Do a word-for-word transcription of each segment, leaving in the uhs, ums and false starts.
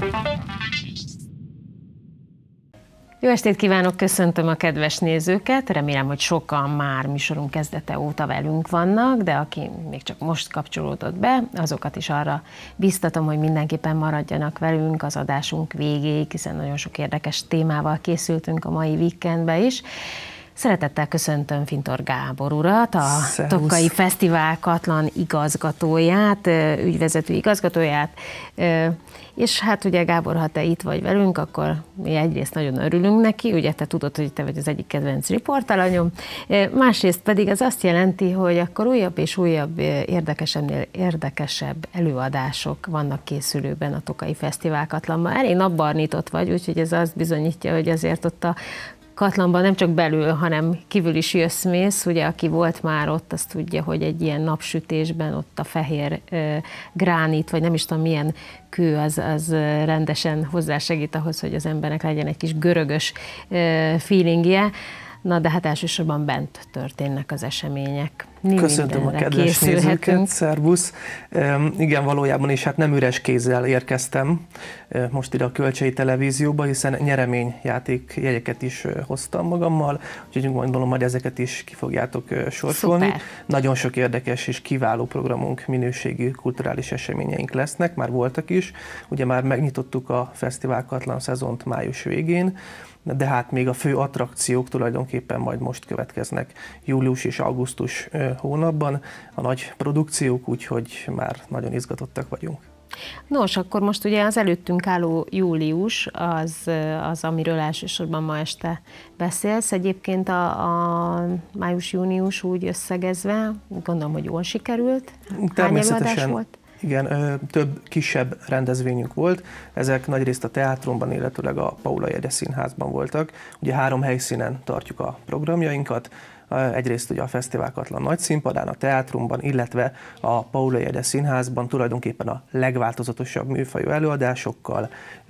Jó estét kívánok, köszöntöm a kedves nézőket, remélem, hogy sokan már műsorunk kezdete óta velünk vannak, de aki még csak most kapcsolódott be, azokat is arra biztatom, hogy mindenképpen maradjanak velünk az adásunk végéig, hiszen nagyon sok érdekes témával készültünk a mai weekendbe is. Szeretettel köszöntöm Fintor Gábor urat, a Szervusz. Tokai Fesztivál Katlan igazgatóját, ügyvezető igazgatóját, és hát ugye Gábor, ha te itt vagy velünk, akkor mi egyrészt nagyon örülünk neki, ugye te tudod, hogy te vagy az egyik kedvenc riportalanyom, másrészt pedig az azt jelenti, hogy akkor újabb és újabb érdekesebbnél érdekesebb előadások vannak készülőben a Tokai Fesztivál Katlanban. Elég napbarnított vagy, úgyhogy ez azt bizonyítja, hogy azért ott a Katlanban nem csak belül, hanem kívül is jössz-mész, ugye aki volt már ott, azt tudja, hogy egy ilyen napsütésben ott a fehér uh, gránit, vagy nem is tudom milyen kő, az, az rendesen hozzásegít ahhoz, hogy az embernek legyen egy kis görögös uh, feelingje. Na, de hát elsősorban bent történnek az események. Mi Köszöntöm a kedves nézőket, szervusz! E, igen, valójában is hát nem üres kézzel érkeztem e, most ide a Kölcsei Televízióba, hiszen nyereményjáték jegyeket is hoztam magammal, úgyhogy gondolom, hogy ezeket is ki fogjátok sorsolni. Szuper. Nagyon sok érdekes és kiváló programunk, minőségű kulturális eseményeink lesznek, már voltak is. Ugye már megnyitottuk a Fesztivál Katlan szezont május végén, de hát még a fő attrakciók tulajdonképpen majd most következnek július és augusztus hónapban, a nagy produkciók, úgyhogy már nagyon izgatottak vagyunk. Nos, akkor most ugye az előttünk álló július az, az amiről elsősorban ma este beszélsz. Egyébként a, a május-június úgy összegezve, gondolom, hogy jól sikerült. Hány előadás volt? Igen, több kisebb rendezvényünk volt, ezek nagyrészt a teátrumban, illetőleg a Paula Jede Színházban voltak. Ugye három helyszínen tartjuk a programjainkat, egyrészt ugye a Fesztivál Katlan nagy színpadán, a teátrumban, illetve a Paula Jede Színházban tulajdonképpen a legváltozatosabb műfajú előadásokkal,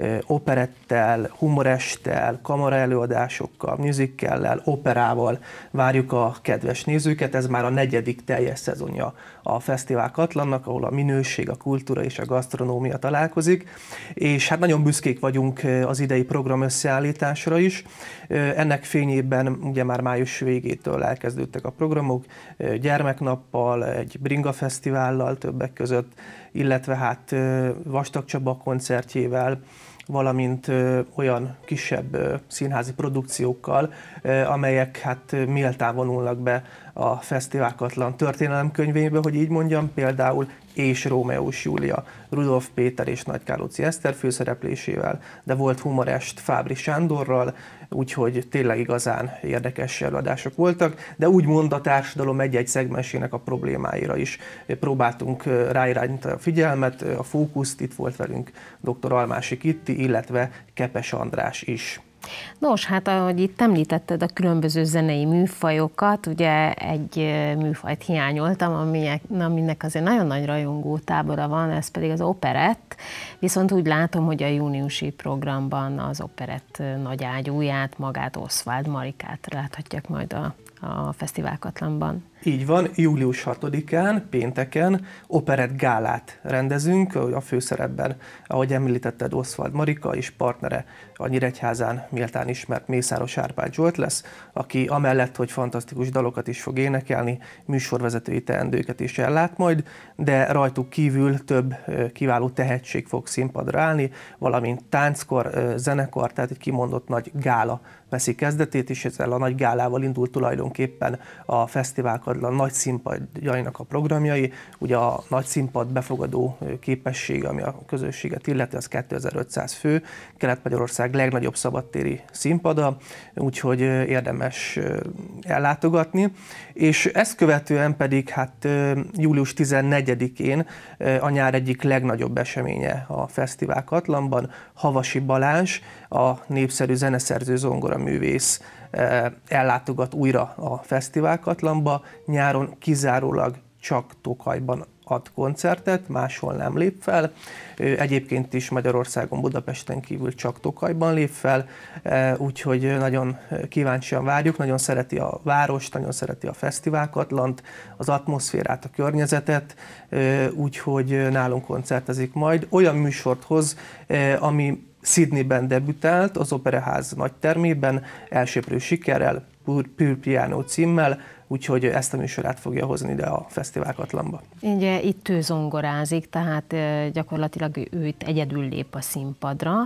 operettel, humorestel, kamara előadásokkal, musicallel, operával várjuk a kedves nézőket. Ez már a negyedik teljes szezonja a Fesztivál Katlannak, ahol a minőség, a kultúra és a gasztronómia találkozik, és hát nagyon büszkék vagyunk az idei program összeállításra is. Ennek fényében ugye már május végétől elkezdődtek a programok, gyermeknappal, egy bringa fesztivállal többek között, illetve hát Vastag Csaba koncertjével, valamint ö, olyan kisebb ö, színházi produkciókkal, ö, amelyek hát méltán vonulnak be a Fesztivál Katlan történelemkönyvébe, hogy így mondjam, például És Rómeós Júlia, Rudolf Péter és Nagykálóci Eszter főszereplésével, de volt humorest Fábri Sándorral, úgyhogy tényleg igazán érdekes előadások voltak, de úgymond a társadalom egy-egy szegmensének a problémáira is próbáltunk ráirányítani a figyelmet, a fókuszt. Itt volt velünk dr. Almási Kitti, illetve Kepes András is. Nos, hát ahogy itt említetted a különböző zenei műfajokat, ugye egy műfajt hiányoltam, aminek, aminek azért nagyon nagy rajongó tábora van, ez pedig az operett, viszont úgy látom, hogy a júniusi programban az operett nagy ágyúját, magát, Oswald Marikát láthatják majd a, a Fesztivál Katlanban. Így van, július hatodikán, pénteken operett gálát rendezünk, a főszerepben, ahogy említetted, Oswald Marika és partnere a Nyíregyházán méltán ismert Mészáros Árpád Zsolt lesz, aki amellett, hogy fantasztikus dalokat is fog énekelni, műsorvezetői teendőket is ellát majd, de rajtuk kívül több kiváló tehetség fog színpadra állni, valamint tánckar, zenekar, tehát egy kimondott nagy gála veszi kezdetét, és ezzel a nagy gálával indult tulajdonképpen a Fesztivál Katlan nagy színpadjainak a programjai. Ugye a nagy színpad befogadó képessége, ami a közösséget illeti, az kétezer-ötszáz fő, Kelet-Magyarország legnagyobb szabadtéri színpada, úgyhogy érdemes ellátogatni. És ezt követően pedig hát július tizennegyedikén a nyár egyik legnagyobb eseménye a Fesztivál Katlanban, Havasi Balázs, a népszerű zeneszerző zongoraművész ellátogat újra a Fesztivál Katlanba, nyáron kizárólag csak Tokajban ad koncertet, máshol nem lép fel. Egyébként is Magyarországon, Budapesten kívül csak Tokajban lép fel, úgyhogy nagyon kíváncsian várjuk, nagyon szereti a várost, nagyon szereti a fesztiválkatlant, az atmoszférát, a környezetet, úgyhogy nálunk koncertezik majd. Olyan műsort hoz, ami Sydneyben debütált, az Operaház nagytermében, elsöprő sikerrel, Pure Piano címmel, úgyhogy ezt a műsorát fogja hozni ide a fesztiválkatlamba. Ugye itt ő zongorázik, tehát gyakorlatilag ő itt egyedül lép a színpadra.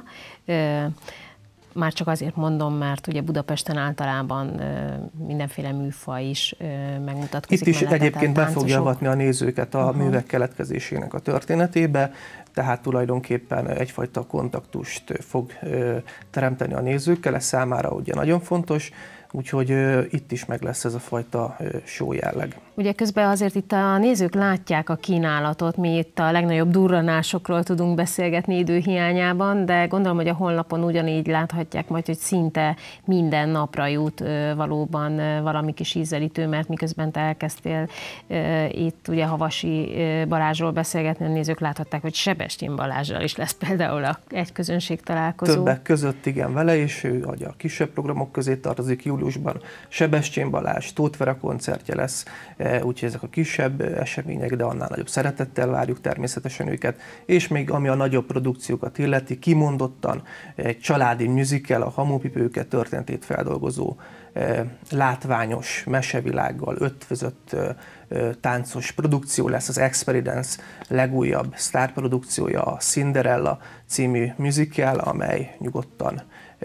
Már csak azért mondom, mert ugye Budapesten általában mindenféle műfaj is megmutatkozik. Itt is egyébként be fogja avatni a nézőket a uh-huh. művek keletkezésének a történetébe, tehát tulajdonképpen egyfajta kontaktust fog teremteni a nézőkkel, ez számára ugye nagyon fontos, úgyhogy uh, itt is meg lesz ez a fajta uh, show jelleg. Ugye közben azért itt a nézők látják a kínálatot, mi itt a legnagyobb durranásokról tudunk beszélgetni idő hiányában, de gondolom, hogy a honlapon ugyanígy láthatják majd, hogy szinte minden napra jut uh, valóban uh, valami kis ízelítő, mert miközben te elkezdtél uh, itt ugye Havasi uh, Balázsról beszélgetni, a nézők láthatták, hogy Sebestyén Balázsral is lesz például a, egy közönség találkozó. Többek között igen vele, és ő a kisebb programok közé tartozik. Júliusban Sebestyén Balázs, Tóth Vera koncertje lesz, úgyhogy ezek a kisebb események, de annál nagyobb szeretettel várjuk természetesen őket, és még ami a nagyobb produkciókat illeti, kimondottan egy családi musical, a Hamupipőke történetét feldolgozó látványos mesevilággal ötvözött táncos produkció lesz, az Experience legújabb sztárprodukciója, a Cinderella című musical, amely nyugodtan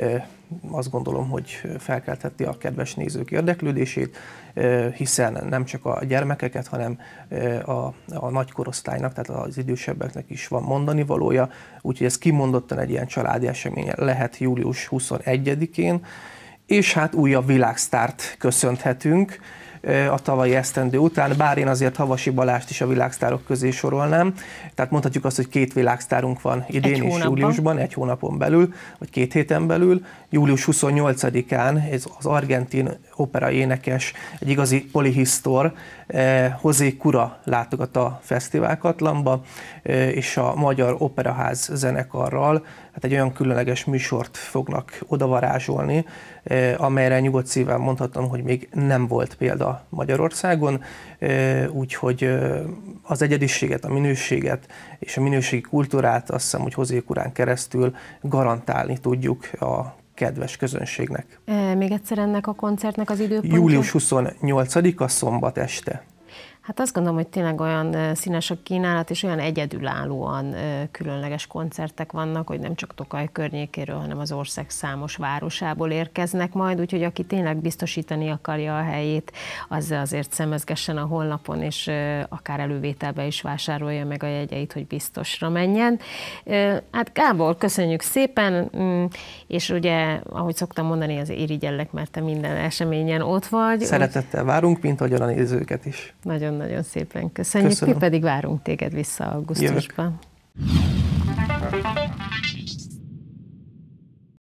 azt gondolom, hogy felkeltheti a kedves nézők érdeklődését, hiszen nem csak a gyermekeket, hanem a, a nagy korosztálynak, tehát az idősebbeknek is van mondani valója, úgyhogy ez kimondottan egy ilyen családi esemény lehet július huszonegyedikén, és hát újabb világsztárt köszönhetünk a tavalyi esztendő után, bár én azért Havasi Balást is a világsztárok közé sorolnám. Tehát mondhatjuk azt, hogy két világsztárunk van idén és júliusban, egy hónapon belül, vagy két héten belül. július huszonnyolcadikán ez az argentin opera énekes, egy igazi polihisztor, José Cura látogat a fesztiválkatlamba, és a Magyar Operaház zenekarral hát egy olyan különleges műsort fognak odavarázsolni, amelyre nyugodt szívvel mondhatom, hogy még nem volt példa Magyarországon, úgyhogy az egyediséget, a minőséget és a minőségi kultúrát azt hiszem, hogy José Curán keresztül garantálni tudjuk a kedves közönségnek. Még egyszer ennek a koncertnek az időpontja? július huszonnyolcadika szombat este. Hát azt gondolom, hogy tényleg olyan színes a kínálat, és olyan egyedülállóan különleges koncertek vannak, hogy nem csak Tokaj környékéről, hanem az ország számos városából érkeznek majd, úgyhogy aki tényleg biztosítani akarja a helyét, az azért szemezgessen a honlapon, és akár elővételbe is vásárolja meg a jegyeit, hogy biztosra menjen. Hát Gábor, köszönjük szépen, és ugye, ahogy szoktam mondani, azért irigyellek, mert te minden eseményen ott vagy. Szeretettel várunk, mint ahogyan a nézőket is. Nagyon-nagyon szépen köszönjük, Köszönöm. Mi pedig várunk téged vissza augusztusban. Jövök.